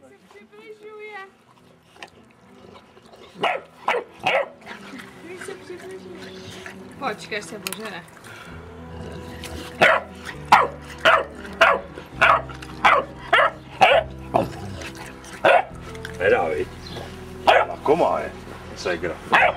přibližuje. Když se přibližuje. Počkej, se požere. Nedá, viď? Lakomá je, segra.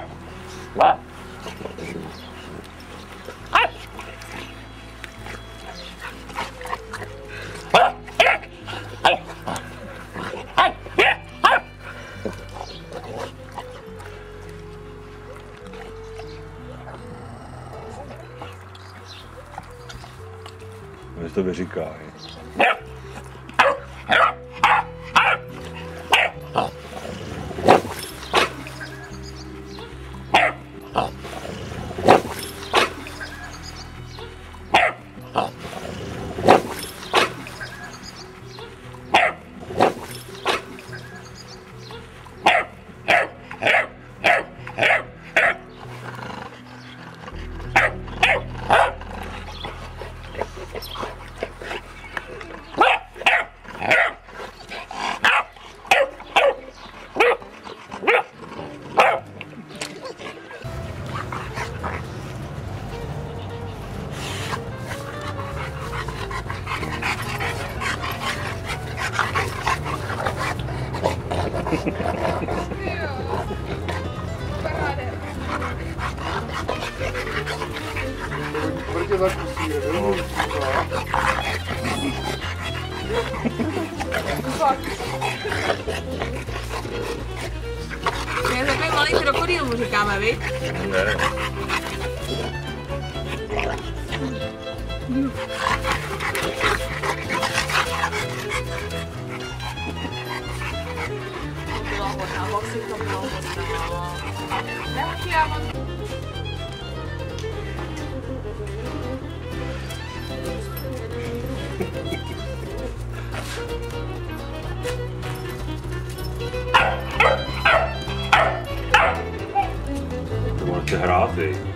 Když to vyříká, je. Brtě zakusí, jo? Je takový malý krokodýl, mu říkáme, viď? Ne. To byla hodná, vosy to bylo hodná. Nechci, já mám... To máte hrát, vy.